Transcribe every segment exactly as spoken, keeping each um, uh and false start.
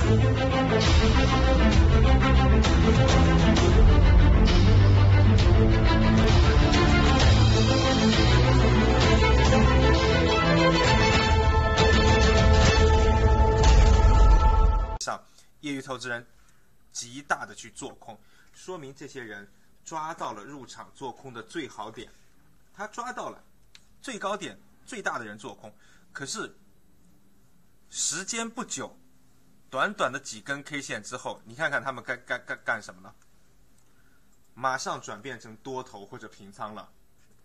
上业余投资人极大的去做空，说明这些人抓到了入场做空的最好点，他抓到了最高点最大的人做空，可是时间不久，短短的几根 K 线之后，你看看他们干干干干什么了？马上转变成多头或者平仓了，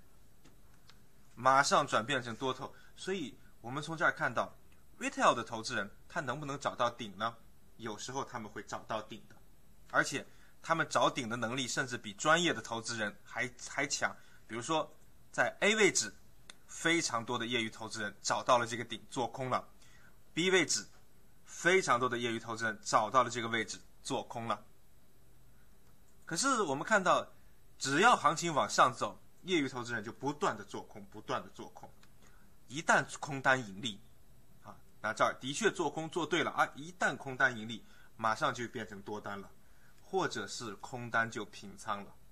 马上转变成多头。所以我们从这儿看到 retail 的投资人他能不能找到顶呢？有时候他们会找到顶的，而且他们找顶的能力甚至比专业的投资人还还强。比如说在 A 位置，非常多的业余投资人找到了这个顶做空了， B 位置非常多的业余投资人找到了这个位置做空了。可是我们看到，只要行情往上走，业余投资人就不断的做空，不断的做空。一旦空单盈利，啊，那这儿的确做空做对了啊，一旦空单盈利，马上就变成多单了，或者是空单就平仓了，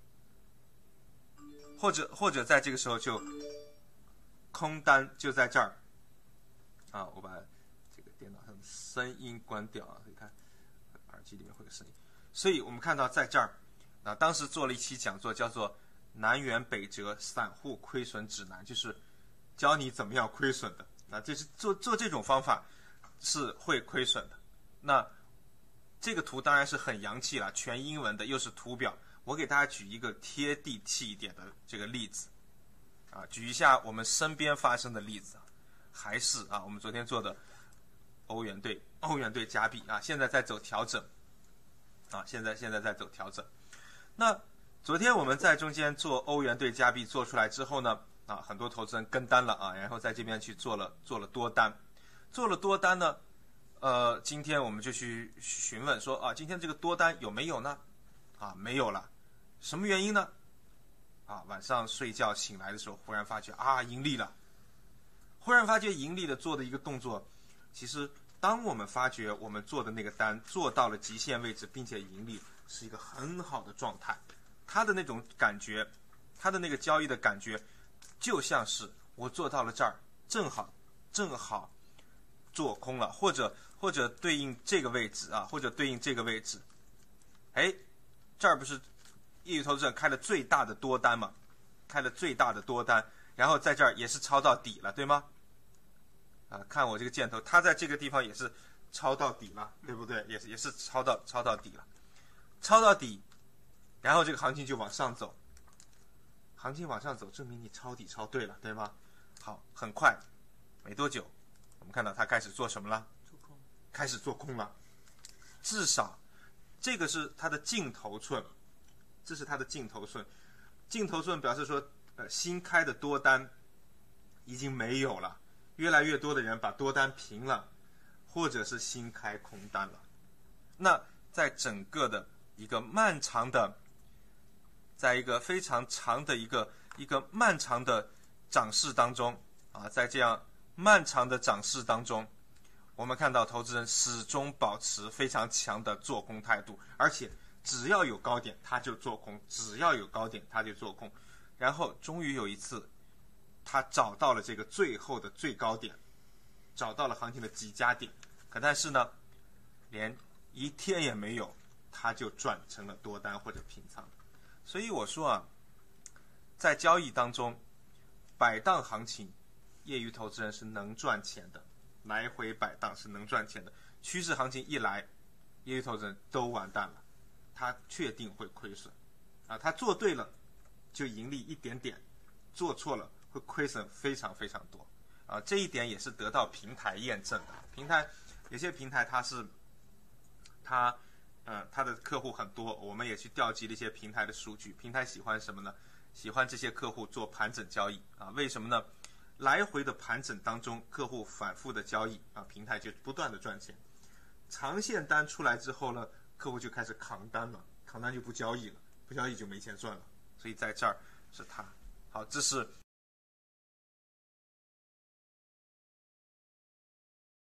或者或者在这个时候就空单就在这儿，啊，我把这个电脑上的声音关掉啊，你看耳机里面会有声音。所以我们看到在这儿，啊，当时做了一期讲座，叫做《南辕北辙散户亏损指南》，就是教你怎么样亏损的。啊，这是做做这种方法是会亏损的。那这个图当然是很洋气了，全英文的，又是图表。我给大家举一个贴地气一点的这个例子，啊，举一下我们身边发生的例子，还是啊，我们昨天做的欧元兑欧元兑加币啊，现在在走调整。啊，现在现在在走调整。那昨天我们在中间做欧元兑加币做出来之后呢，啊，很多投资人跟单了啊，然后在这边去做了做了多单，做了多单呢，呃，今天我们就去询问说啊，今天这个多单有没有呢？啊，没有了，什么原因呢？啊，晚上睡觉醒来的时候，忽然发觉啊，盈利了，忽然发觉盈利的做的一个动作，其实。当我们发觉我们做的那个单做到了极限位置，并且盈利，是一个很好的状态。他的那种感觉，他的那个交易的感觉，就像是我做到了这儿，正好正好做空了，或者或者对应这个位置啊，或者对应这个位置，哎，这儿不是业余投资人开了最大的多单嘛？开了最大的多单，然后在这儿也是抄到底了，对吗？啊，看我这个箭头，它在这个地方也是抄到底了，对不对？也是也是抄到抄到底了，抄到底，然后这个行情就往上走，行情往上走，证明你抄底抄对了，对吗？好，很快，没多久，我们看到它开始做什么了？做空，开始做空了。至少，这个是它的净头寸，这是它的净头寸，净头寸表示说，呃，新开的多单已经没有了。越来越多的人把多单平了，或者是新开空单了。那在整个的一个漫长的，在一个非常长的一个一个漫长的涨势当中啊，在这样漫长的涨势当中，我们看到投资人始终保持非常强的做空态度，而且只要有高点他就做空，只要有高点他就做空，然后终于有一次。他找到了这个最后的最高点，找到了行情的极佳点，可但是呢，连一天也没有，他就转成了多单或者平仓。所以我说啊，在交易当中，摆荡行情，业余投资人是能赚钱的，来回摆荡是能赚钱的。趋势行情一来，业余投资人都完蛋了，他确定会亏损，啊，他做对了就盈利一点点，做错了。会亏损非常非常多，啊，这一点也是得到平台验证的。平台有些平台它是，它，呃，它的客户很多，我们也去调集了一些平台的数据。平台喜欢什么呢？喜欢这些客户做盘整交易啊？为什么呢？来回的盘整当中，客户反复的交易啊，平台就不断的赚钱。长线单出来之后呢，客户就开始扛单了，扛单就不交易了，不交易就没钱赚了。所以在这儿是它。好，这是